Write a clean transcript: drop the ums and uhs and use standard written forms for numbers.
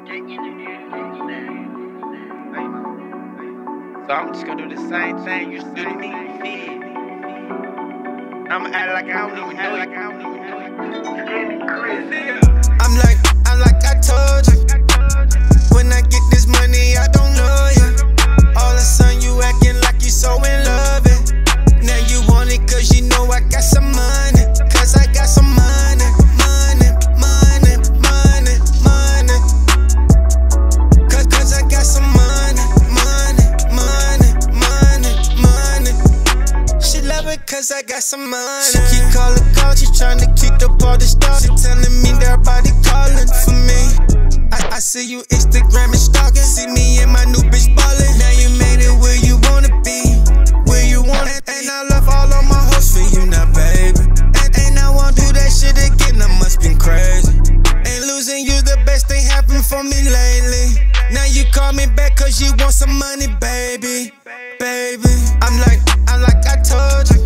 So I'm just gonna do the same thing you do to me, you feel? I'ma act like I don't even know it. I'm like I told you. When I get this money, I don't know you. All of a sudden you acting like you so in love it. Now you want it cause you know I got some money. Cause I got some money, money, money, money, money. Cause I got some money, money, money, money, money. She love it cause I got some money. She keep calling, she tryna keep the party started. She telling me that everybody calling for me. I see you Instagram and stalking. See me and my new bitch ballin'. Now you made it where you wanna be, where you wanna be. And I left all of my hoes for you now, baby. And I won't do that shit again, I must been crazy. And losing you the best thing happened for me lately. Now you call me back cause you want some money, baby, baby. I'm like I told you.